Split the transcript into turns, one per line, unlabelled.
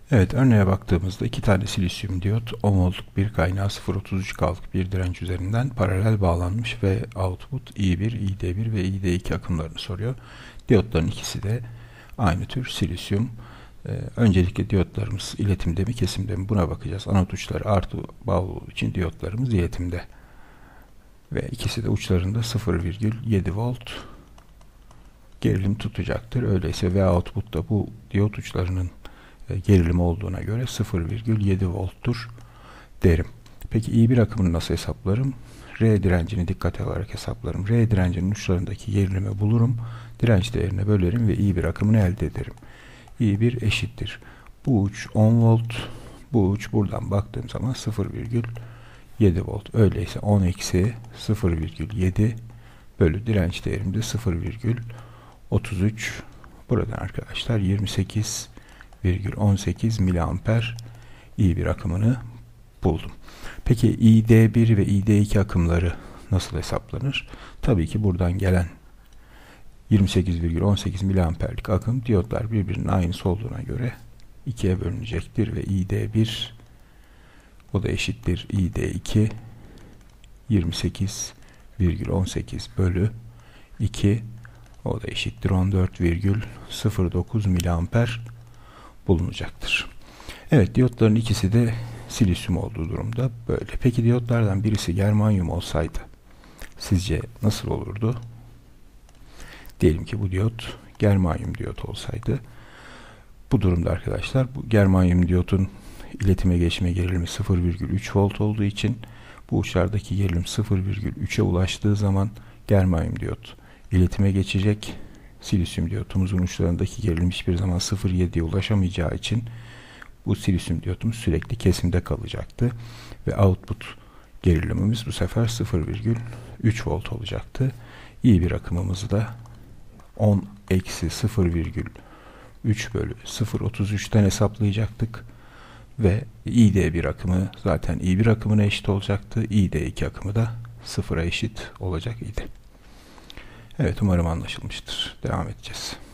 Evet, örneğe baktığımızda iki tane silisyum diyot 10 voltluk bir kaynağı 0.33 K'lık bir direnç üzerinden paralel bağlanmış ve output I1, ID1 ve ID2 akımlarını soruyor. Diyotların ikisi de aynı tür silisyum. Öncelikle diyotlarımız iletimde mi kesimde mi buna bakacağız. Anot uçları artı bağlı olduğu için diyotlarımız iletimde. Ve ikisi de uçlarında 0,7 volt gerilim tutacaktır. Öyleyse V output da bu diyot uçlarının gerilim olduğuna göre 0,7 volttur derim. Peki I1 akımını nasıl hesaplarım? R direncini dikkate alarak hesaplarım. R direncinin uçlarındaki gerilimi bulurum. Direnç değerine bölerim ve I1 akımını elde ederim. I1 eşittir. Bu uç 10 volt. Bu uç buradan baktığım zaman 0,7 volt. Öyleyse 10 eksi 0,7 bölü direnç değerim de 0,33. Buradan arkadaşlar 28,18 miliamper I1 akımını buldum. Peki ID1 ve ID2 akımları nasıl hesaplanır? Tabii ki buradan gelen 28,18 miliamperlik akım diyotlar birbirinin aynısı olduğuna göre ikiye bölünecektir ve ID1 o da eşittir ID2 28,18 bölü 2 o da eşittir 14,09 miliamper bulunacaktır. Evet, diyotların ikisi de silisyum olduğu durumda böyle. Peki diyotlardan birisi germanyum olsaydı sizce nasıl olurdu? Diyelim ki bu diyot germanyum diyot olsaydı. Bu durumda arkadaşlar bu germanyum diyotun iletime geçme gerilimi 0,3 volt olduğu için bu uçlardaki gerilim 0,3'e ulaştığı zaman germanyum diyot iletime geçecek. Silisyum diyotumuzun uçlarındaki gerilim hiçbir zaman 0,7'ye ulaşamayacağı için bu silisyum diyotumuz sürekli kesimde kalacaktı. Ve output gerilimimiz bu sefer 0,3 volt olacaktı. I1 akımımızı da 10 eksi 0,3 bölü 0,33'ten hesaplayacaktık. Ve ID1 akımı zaten I1 akımına eşit olacaktı. ID2 akımı da 0'a eşit olacak idi. Evet, umarım anlaşılmıştır. Devam edeceğiz.